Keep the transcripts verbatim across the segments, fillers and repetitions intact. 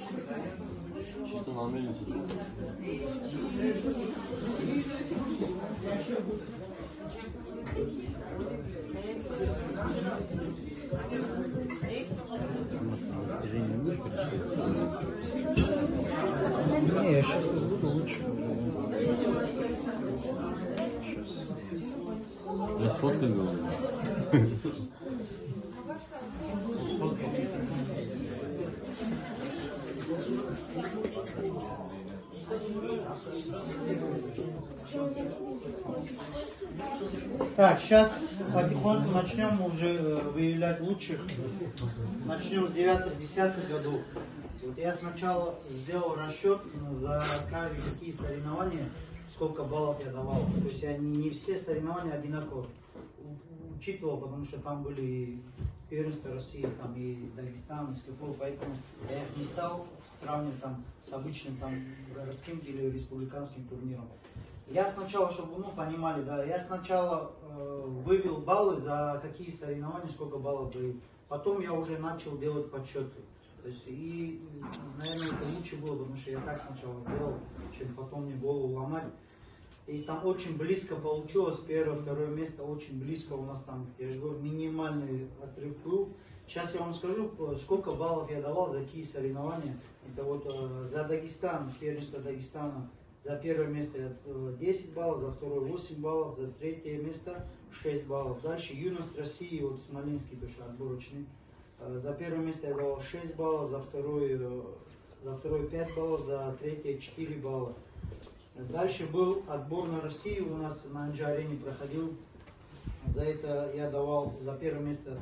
Чисто на мельницу. Достижение не будет Не, я сейчас буду лучше. Я сфоткаю его. Так, сейчас потихоньку начнем уже выявлять лучших. Начнем с девятых-десятых годов. Вот я сначала сделал расчет за каждые какие соревнования, сколько баллов я давал. То есть я не все соревнования одинаково учитывал, потому что там были первенства России, там и Дагестан, и СКФО, поэтому я их не стал сравнивать там с обычным там городским или республиканским турниром. Я сначала, чтобы ну, понимали, да, я сначала э, вывел баллы за какие соревнования, сколько баллов дают. Потом я уже начал делать подсчеты. То есть, и, наверное, это лучше было, потому что я так сначала сделал, чем потом мне голову ломать. И там очень близко получилось, первое, второе место очень близко у нас там, я же говорю, минимальный отрыв был. Сейчас я вам скажу, сколько баллов я давал за какие соревнования. Это вот э, за Дагестан, первенство Дагестана. За первое место десять баллов, за второе восемь баллов, за третье место шесть баллов. Дальше юность России, вот Смоленский тоже отборочный. За первое место я давал шесть баллов, за второе, за второе пять баллов, за третье четыре балла. Дальше был отбор на Россию, у нас на Анжи-арене проходил. За это я давал за первое место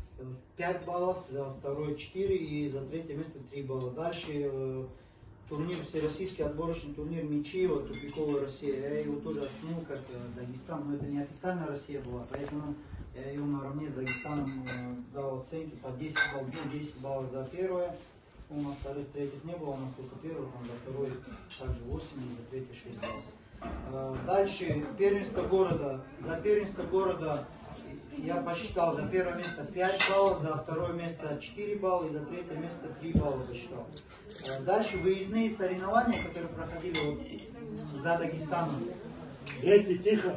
пять баллов, за второе четыре и за третье место три балла. Дальше турнир, всероссийский отборочный турнир Мечиева, тупиковая Россия, я его тоже оценил как Дагестан, но это не официальная Россия была, поэтому я ее наравне с Дагестаном дал оценки по десять баллов, десять баллов за первое, у нас вторых, третьих не было, у нас только первое, там за второе также восемь, и за третье шесть баллов. Дальше первенство города, за первенство города я посчитал за первое место пять баллов, за второе место четыре балла и за третье место три балла засчитал. Дальше выездные соревнования, которые проходили вот за Дагестаном. Эти, тихо.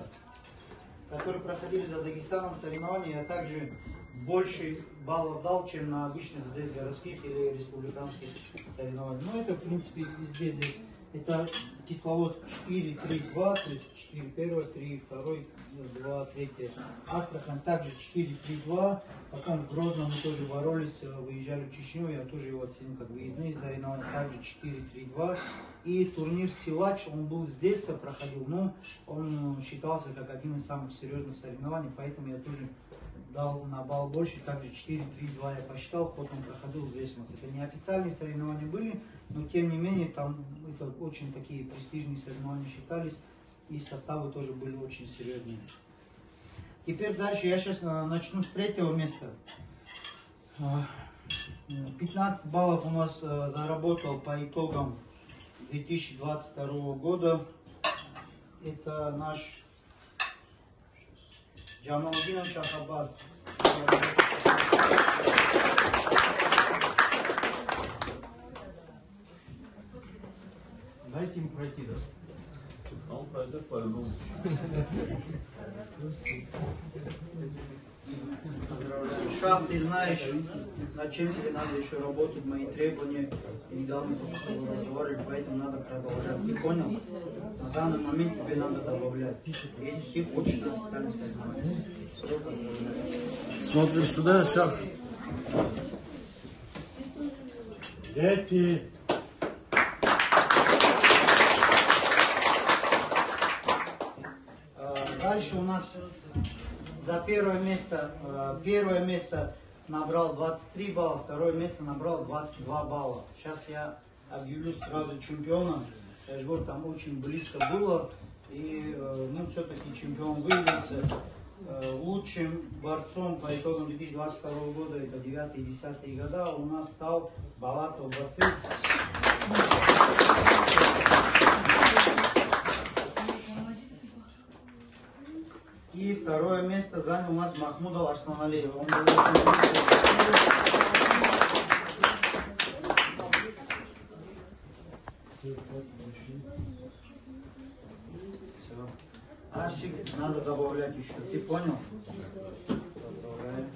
Которые проходили за Дагестаном соревнования, я также больше баллов дал, чем на обычных здесь городских или республиканских соревнованиях. Ну это в принципе везде здесь. Это Кисловодск четыре, три, два, то есть четыре первое, три второй, два третье. Астрахань также четыре, три, два. Потом в Грозном мы тоже боролись, выезжали в Чечню, я тоже его оценил как выездные соревнования, также четыре, три, два. И турнир Силач, он был здесь, проходил, но он считался как один из самых серьезных соревнований, поэтому я тоже дал на балл больше, также четыре, три, два я посчитал, ход он проходил здесь у нас. Это не официальные соревнования были, но тем не менее там это очень такие престижные соревнования считались, и составы тоже были очень серьезные. Теперь дальше я сейчас начну с третьего места. пятнадцать баллов у нас заработал по итогам две тысячи двадцать второго года. Это наш Джамалдин Шахабаз. Дайте им пройти, да? Он пройдет по-любому. Шах, ты знаешь, над чем тебе надо еще работать, мои требования. Недавно только с тобой разговаривали, поэтому надо продолжать. Ты понял? На данный момент тебе надо добавлять. Если ты хочешь на официальный соревнования. Смотрим сюда, Шах. Дети. Дальше у нас за первое место, первое место набрал двадцать три балла, второе место набрал двадцать два балла. Сейчас я объявлю сразу чемпиона. Я же говорю, там очень близко было. И ну, все-таки чемпион выявился. Лучшим борцом по итогам две тысячи двадцать второго года, это девятые и десятые года, у нас стал Балатов Басыр. И второе место занял у нас Махмудов Арсланалиев. Он был очень близко. Все. Арсик надо добавлять еще. Ты понял? Добавляем.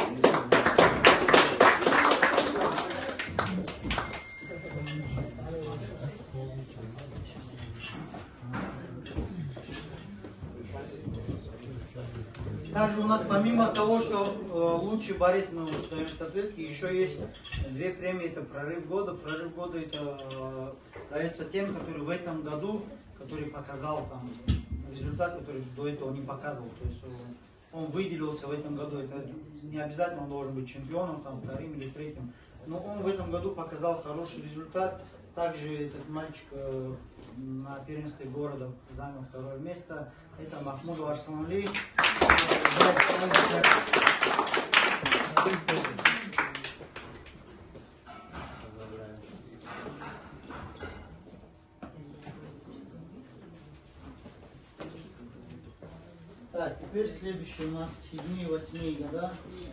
Также у нас помимо того, что э, лучший борец мы ставим статуэтки, еще есть две премии. Это прорыв года. Прорыв года это э, дается тем, который в этом году, который показал там результат, который до этого не показывал. То есть он, он выделился в этом году. Это не обязательно он должен быть чемпионом, там, вторым или третьим. Но он в этом году показал хороший результат. Также этот мальчик э, на первенстве города занял второе место. Это Махмудов Арсланли. Так, теперь следующий у нас седьмые, восьмые года.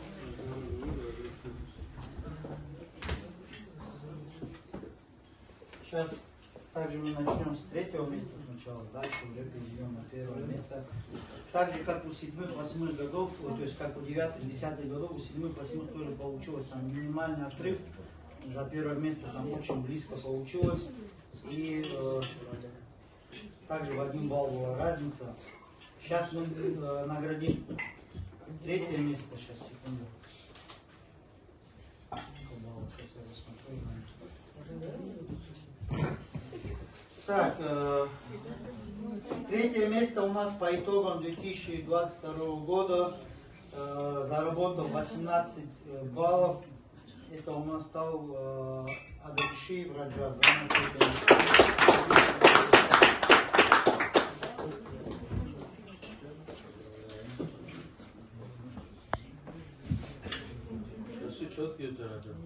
Сейчас также мы начнем с третьего места сначала, дальше уже перейдем на первое место. Так же, как у седьмых, восьмых годов, то есть как у девятых, десятых годов, у седьмых, восьмых тоже получилось там минимальный отрыв. За первое место там очень близко получилось. И э, также в один балл была разница. Сейчас мы э, наградим третье место. Сейчас, секунду. Так, э, третье место у нас по итогам две тысячи двадцать второго года э, заработал восемнадцать баллов. Это у нас стал э, Адагишиев Раджаб. Все четкие у тебя, Раджаб.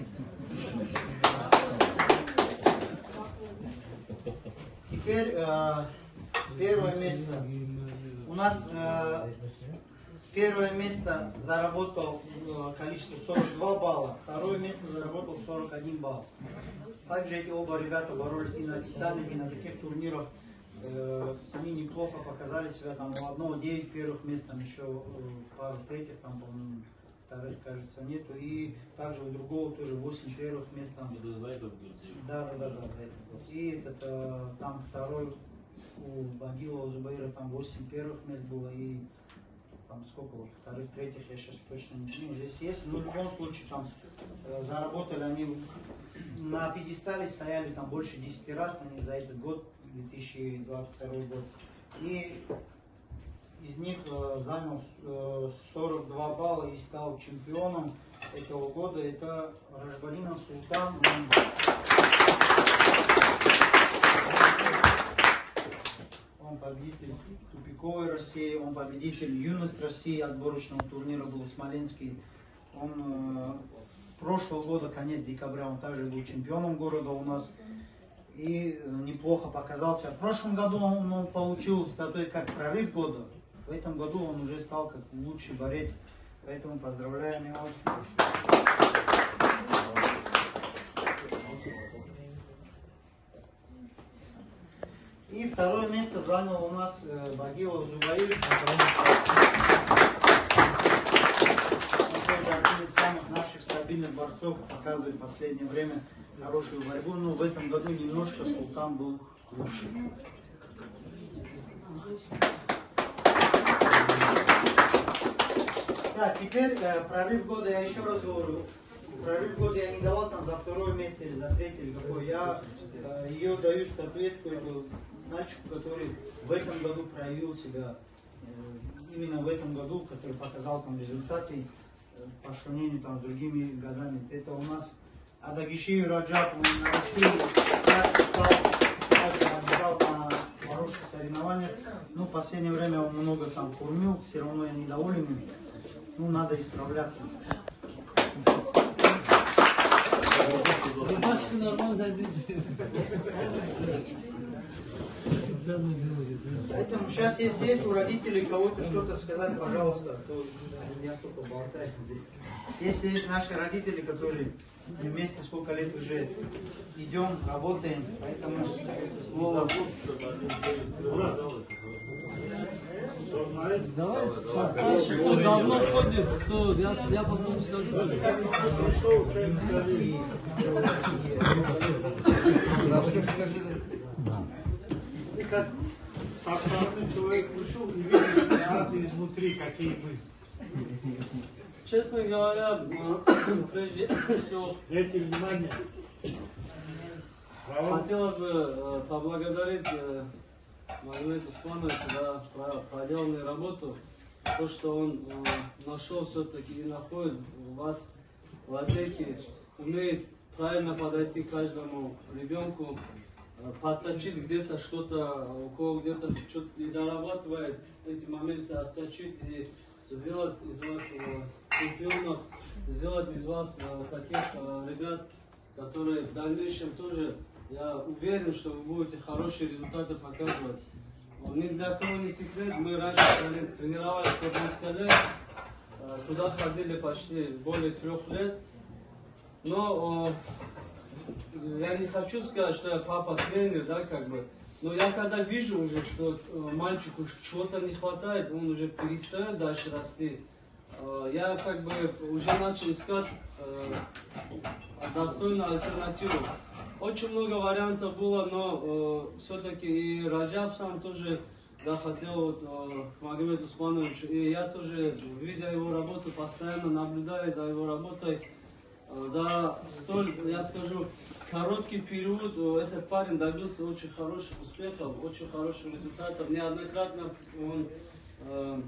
Теперь э, первое место. У нас э, первое место заработал э, количество сорок два балла, второе место заработал сорок один балл. Также эти оба ребята боролись и на официальных, и на таких турнирах. Э, они неплохо показали себя. Там у одного девять первых мест, там еще э, пару третьих, там, по-моему, вторых, кажется, нету. И также у другого тоже восемь первых мест. Там. Это за этот год. Да, да, да, да, за этот год. И этот, э, там второй у Багилова Зубаира там восемь первых мест было, и там сколько вот, вторых, третьих, я сейчас точно не помню, здесь есть. Но в любом случае там э, заработали они на пьедестале, стояли там больше десяти раз они за этот год, две тысячи двадцать второй год. И из них э, занял э, сорок два балла и стал чемпионом этого года. Это Рашбалинов Султан. Он победитель тупиковой России, он победитель юность России отборочного турнира был Смоленский. Он э, прошлого года, конец декабря, он также был чемпионом города у нас. И э, неплохо показался. В прошлом году он, он получил статуэтку как прорыв года. В этом году он уже стал как лучший борец. Поэтому поздравляем его. И второе место занял у нас э, Багилов Зубаир. Он один из самых наших стабильных борцов, показывает в последнее время хорошую борьбу. Но в этом году немножко Султан был лучше. Так, теперь э, прорыв года, я еще раз говорю. Прорыв года я не давал там за второе место или за третье или какое. Я э, ее даю статуэтку эту мальчику, который в этом году проявил себя. Э, именно в этом году, который показал там результаты э, по сравнению там с другими годами. Это у нас Адагишиев Раджаб, он на России побежал на хороших соревнованиях. Ну, в последнее время он много там кормил, все равно я недоволен им. Ну, надо исправляться. Поэтому сейчас, если есть у родителей кого-то что-то сказать, пожалуйста, то я столько болтаю здесь. Если есть наши родители, которые вместе сколько лет уже идем, работаем, поэтому слово. Давай со старших, кто давно ходит, кто я, я потом скажу. И как со стороны человек пришел и видит реакции изнутри, какие мы. Честно говоря, прежде всего Эти внимание. Право. хотелось бы э, поблагодарить э, Магомеда Усмановича за про- проделанную работу. То, что он э, нашел все-таки и находит у вас лазейки, умеет правильно подойти к каждому ребенку, э, подточить где-то что-то, у кого где-то что-то не дорабатывает, эти моменты отточить и сделать из вас э, чемпионов, сделать из вас э, таких э, ребят, которые в дальнейшем тоже, я уверен, что вы будете хорошие результаты показывать. Ни для кого не секрет, мы раньше тренировались в Курбанскале, э, туда ходили почти более трех лет, но э, я не хочу сказать, что я папа тренер, да, как бы. Но я когда вижу уже, что э, мальчику чего-то не хватает, он уже перестает дальше расти, э, я как бы уже начал искать э, достойную альтернативу. Очень много вариантов было, но э, все-таки и Раджаб сам тоже захотел вот, э, к Магомеду Усмановичу. И я тоже, видя его работу, постоянно наблюдаю за его работой. Э, за столь, я скажу, короткий период э, этот парень добился очень хороших успехов, очень хороших результатов. Неоднократно он э,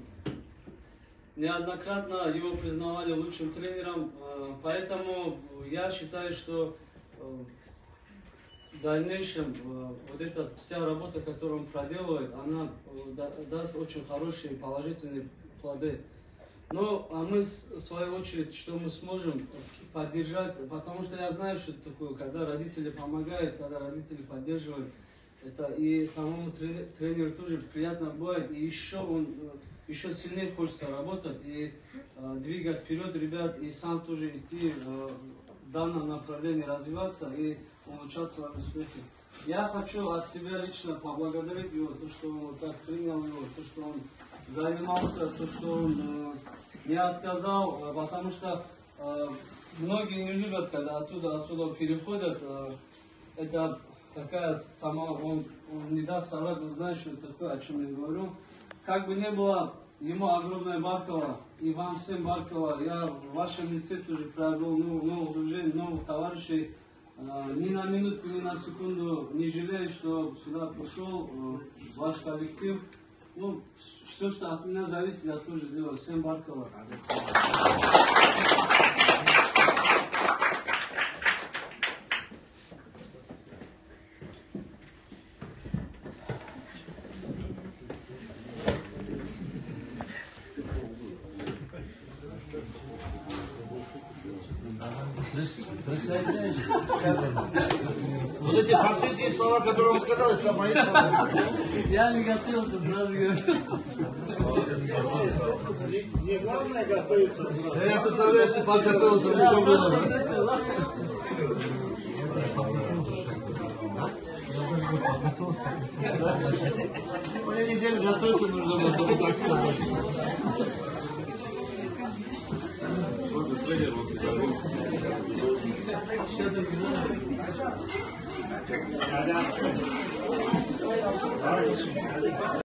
неоднократно его признавали лучшим тренером. Э, поэтому я считаю, что э, в дальнейшем э, вот эта вся работа, которую он проделывает, она э, да, даст очень хорошие положительные плоды. Ну, а мы, в свою очередь, что мы сможем поддержать, потому что я знаю, что это такое, когда родители помогают, когда родители поддерживают, это и самому тренеру тоже приятно бывает, и еще он еще сильнее хочется работать и э, двигать вперед ребят, и сам тоже идти э, в данном направлении, развиваться и улучшать свои успехи. Я хочу от себя лично поблагодарить его, то, что он вот так принял его, то, что он занимался, то, что он э, не отказал, э, потому что э, многие не любят, когда оттуда, отсюда переходят. Э, это такая сама, он, он не даст соврать, он знает, что это такое, о чем я говорю. Как бы ни было, ему огромное Баркова, и вам всем Баркова. Я в вашем лице тоже приобрел новых друзей, новых товарищей. Ни на минуту, ни на секунду не жалею, что сюда пришел, в ваш коллектив. Ну, все, что от меня зависит, я тоже делаю. Всем Баркова. Присоединяюсь к сказанному. Вот эти последние слова, которые он сказал, это мои слова. Я не готовился, сразу говорю. Не главное готовиться. Да я представляю, если подготовился, ничего было. Мне неделю готовиться нужно было, чтобы так сказать. Да, да.